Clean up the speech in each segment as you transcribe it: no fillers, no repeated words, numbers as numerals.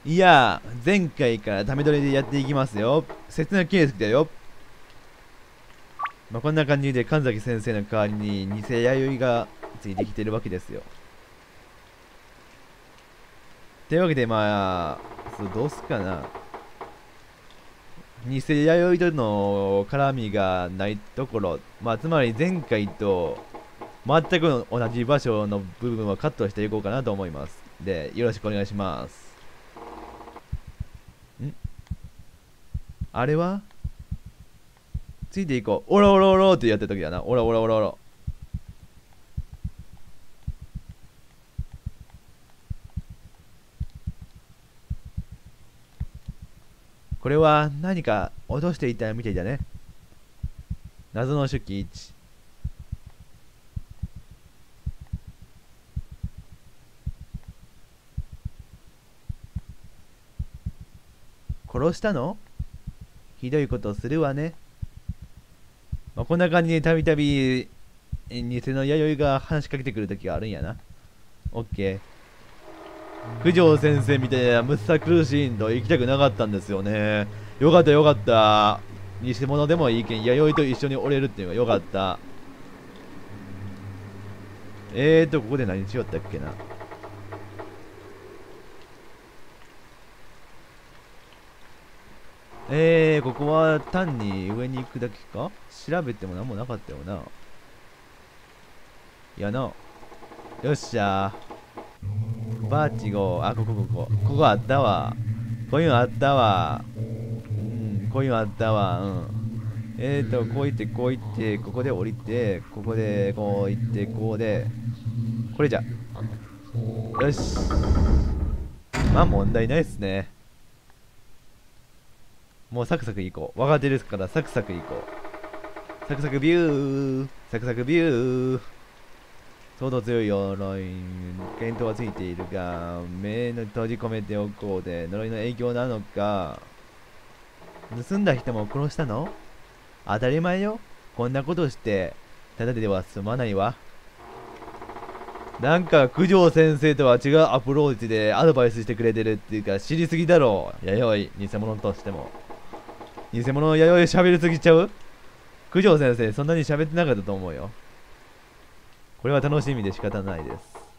いや、前回からため撮りでやっていきますよ。説明形式だよ。こんな感じで神崎先生の代わりに偽弥生がついてきてるわけですよ。というわけでどうすかな。偽弥生との絡みがないところ、つまり前回と全く同じ場所の部分をカットしていこうかなと思います。で、よろしくお願いします。あれはついていこう。オラオラオラってやってる時だな。オラオラオラオラ。これは何か落としていたみたいだね。謎の手記1。殺したの？ひどいことするわね。こんな感じでたびたび偽の弥生が話しかけてくる時があるんやな。オッケー。九条先生みたいなむさ苦しいんと行きたくなかったんですよね。よかったよかった。偽物でもいいけん弥生と一緒におれるっていうのがよかった。ここで何しよったっけな。ここは単に上に行くだけか？調べても何もなかったよな。いやな。よっしゃー。バーチゴー。ここあったわ。こういうのあったわ。こういうのあったわ。こう行って、こう行って、ここで降りて、ここで、こう行って、こうで、これじゃ。よし。問題ないっすね。もうサクサクいこう。若手ですからサクサクいこう。サクサクビュー。サクサクビュー。相当強い鎧。見当はついているが、目の閉じ込めておこうで、呪いの影響なのか。盗んだ人も殺したの？当たり前よ。こんなことして、ただでは済まないわ。なんか九条先生とは違うアプローチでアドバイスしてくれてるっていうか、知りすぎだろう。弥生、偽物としても。偽物の弥生喋りすぎちゃう？九条先生そんなに喋ってなかったと思うよ。これは楽しみで仕方ないです。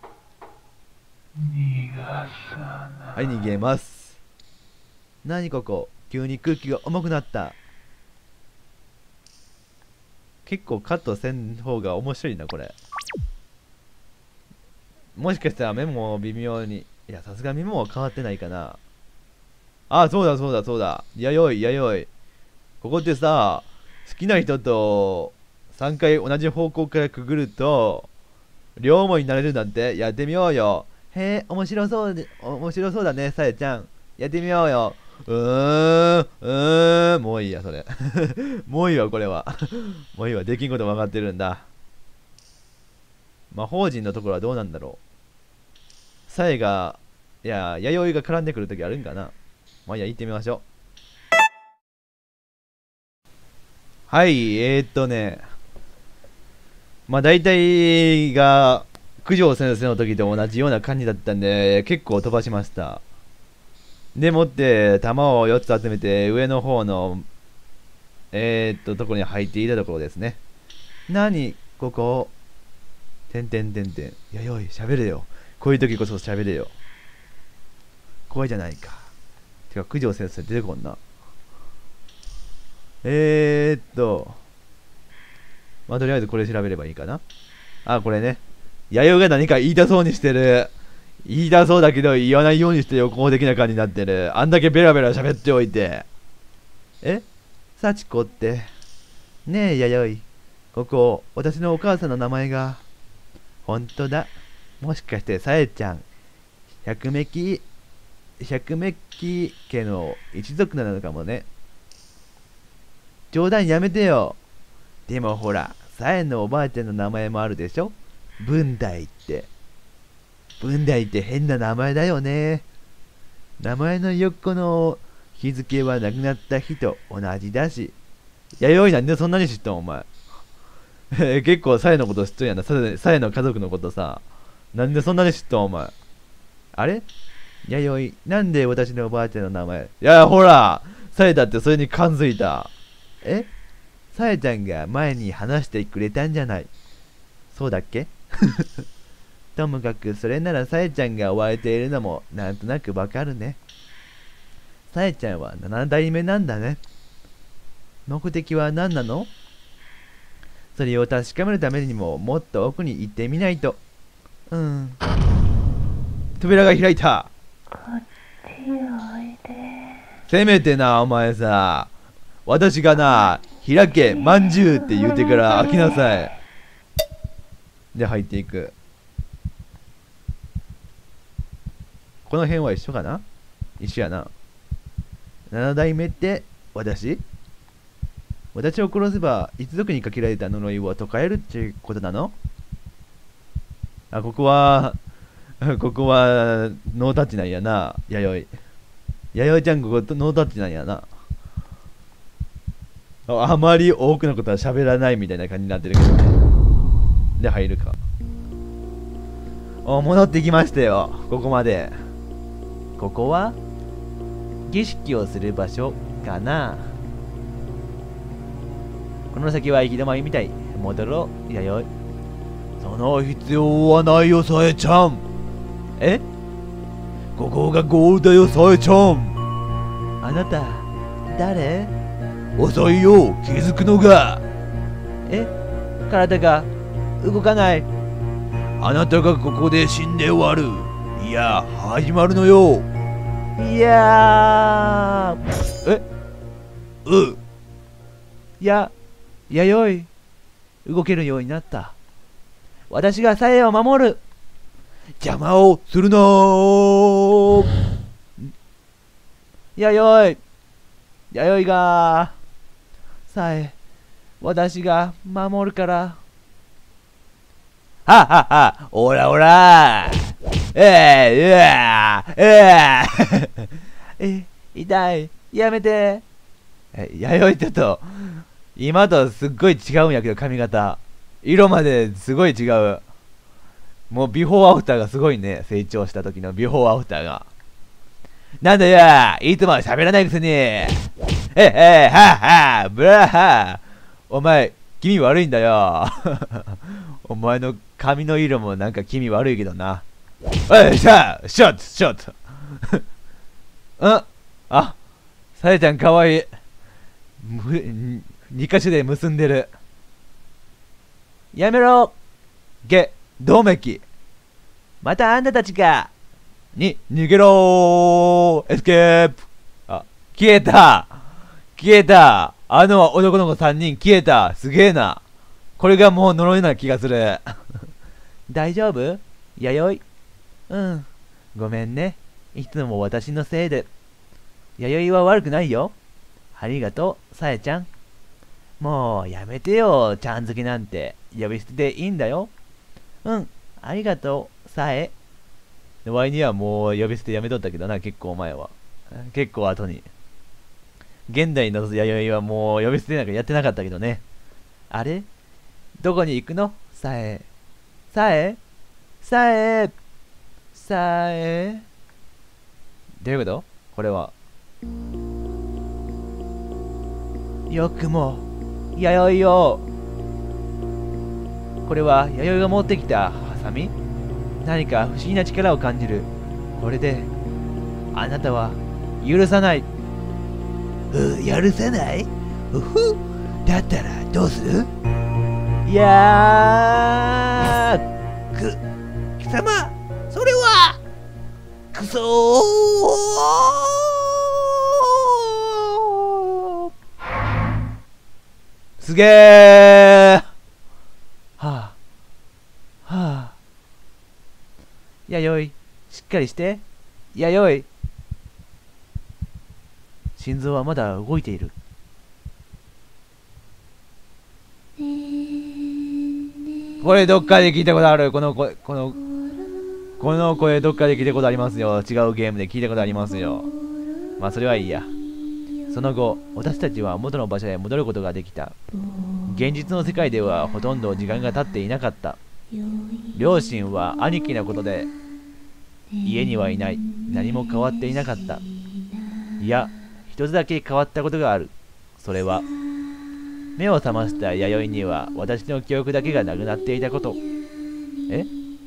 逃がさない。 はい、逃げます。何ここ？急に空気が重くなった。結構カットせん方が面白いな、これ。もしかしたらメモも微妙に。いや、さすがメモは変わってないかな。そうだそうだそうだ。弥生。ここってさ、好きな人と3回同じ方向からくぐると、両思いになれるなんてやってみようよ。へえ、面白そうだね、さえちゃん。やってみようよ。もういいや、それ。もういいわ、これは。もういいわ、できんこと分かってるんだ。魔法陣のところはどうなんだろう。さえが、弥生が絡んでくるときあるんかな。いや、行ってみましょう。はい、大体が、九条先生の時と同じような感じだったんで、結構飛ばしました。でもって、弾を4つ集めて、上の方の、ところに入っていたところですね。ここ。てんてんてんてん。弥生、喋れよ。こういう時こそ喋れよ。怖いじゃないか。てか、九条先生出てこんな。とりあえずこれ調べればいいかな。これね。弥生が何か言いたそうにしてる。言いたそうだけど言わないようにして横行的な感じになってる。あんだけベラベラ喋っておいて。幸子って。ねえ、弥生。ここ、私のお母さんの名前が。ほんとだ。もしかして、さえちゃん。百目鬼家の一族なのかもね。冗談やめてよ。でもほら、さえのおばあちゃんの名前もあるでしょ？文代って。文代って変な名前だよね。名前の横の日付は亡くなった日と同じだし。弥生なんでそんなに知ったんお前。結構さえのこと知っとんやな。さえの家族のことさ。なんでそんなに知ったんお前。あれ弥生、なんで私のおばあちゃんの名前。いや、ほら、さえだってそれに感づいた。え、さえちゃんが前に話してくれたんじゃない。そうだっけともかく、それならさえちゃんが追われているのもなんとなくわかるね。さえちゃんは7代目なんだね。目的は何なの？それを確かめるためにももっと奥に行ってみないと。扉が開いた。 こっちおいで。 せめてな、お前さ。私がな、開け、まんじゅうって言ってから開きなさい。で、入っていく。この辺は一緒かな？一緒やな。7代目って私を殺せば一族にかけられた呪いを解かれるってことなの？あ、ここはノータッチなんやな、弥生ちゃん、ここノータッチなんやな。あまり多くのことは喋らないみたいな感じになってるけどね。で、入るか。戻ってきましたよ、ここまで。ここは儀式をする場所かな。この先は行き止まりみたい。戻ろう、弥生。その必要はないよ、さえちゃん。え？ここがゴールだよ、さえちゃん。あなた、誰？遅いよ、気づくのが。え？体が動かない。あなたがここで死んで終わる。いや、始まるのよ。いやー。弥生、動けるようになった。私がさえを守る。邪魔をするなー。弥生がさえ、私が守るから。はっはっは、おらおら痛い、やめて。弥生ちょっと、今とすっごい違うんやけど、髪型。色まですごい違う。もうビフォーアフターがすごいね。成長した時のビフォーアフターが。なんだよ、いつもは喋らないくせに。ブラハ。お前、気味悪いんだよ。お前の髪の色もなんか気味悪いけどな。おい、ショット。あ、さえちゃんかわいい。2箇所で結んでる。やめろ、銅メキ。またあんたたちが逃げろー。エスケープ。あ、消えた。あの男の子3人消えた。すげえな。これがもう呪いな気がする。大丈夫？弥生。ごめんね。いつも私のせいで。弥生は悪くないよ。ありがとう、さえちゃん。もうやめてよ、ちゃん付けなんて。呼び捨てでいいんだよ。ありがとう、さえ。ワイにはもう呼び捨てやめとったけどな、結構前は。結構後に。現代の弥生はもう呼び捨てなんかやってなかったけどね。あれ？どこに行くの？さえ。どういうこと？これは。よくも、弥生よ。これは弥生が持ってきたハサミ？何か不思議な力を感じる。これで、あなたは許さない。許さない？だったらどうする？いやー、貴様、それは、くそー。すげー。はあ。弥生、しっかりして。弥生。心臓はまだ動いている。これどっかで聞いたことある。この声どっかで聞いたことありますよ。違うゲームで聞いたことありますよ。まあそれはいいや。その後、私たちは元の場所へ戻ることができた。現実の世界ではほとんど時間が経っていなかった。両親は兄貴のことで家にはいない。 何も変わっていなかった。いや、一つだけ変わったことがある。それは、目を覚ました弥生には私の記憶だけがなくなっていたこと。え？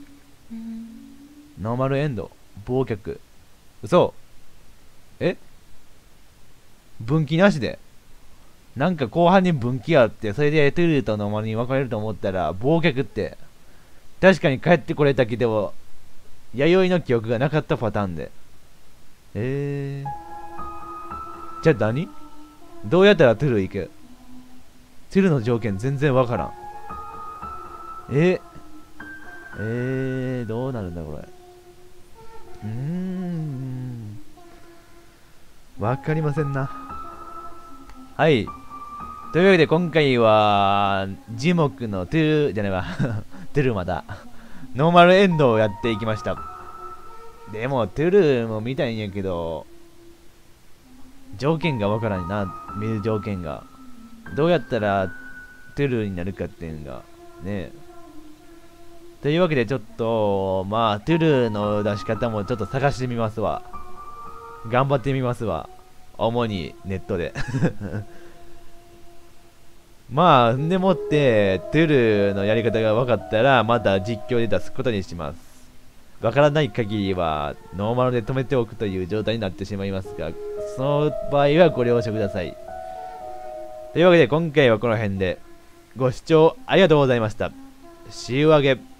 ノーマルエンド、忘却。嘘。え？分岐なしで。なんか後半に分岐があって、それでトゥルーとノーマルに分かれると思ったら、忘却って。確かに帰ってこれたけど、弥生の記憶がなかったパターンで。じゃあ何？どうやったらトゥルー行く？トゥルーの条件全然わからん。どうなるんだこれ。わかりませんな。はい。というわけで今回は、ジモクのトゥルじゃないわ。トゥルまだ。ノーマルエンドをやっていきました。でも、トゥルも見たいんやけど、条件がわからんな。見る条件が。どうやったらトゥルになるかっていうのが、ね。というわけでちょっと、まあ、トゥルの出し方もちょっと探してみますわ。頑張ってみますわ。主にネットで。まあ、んでもって、トゥルのやり方が分かったら、また実況で出すことにします。分からない限りは、ノーマルで止めておくという状態になってしまいますが、その場合はご了承ください。というわけで、今回はこの辺で、ご視聴ありがとうございました。See you again.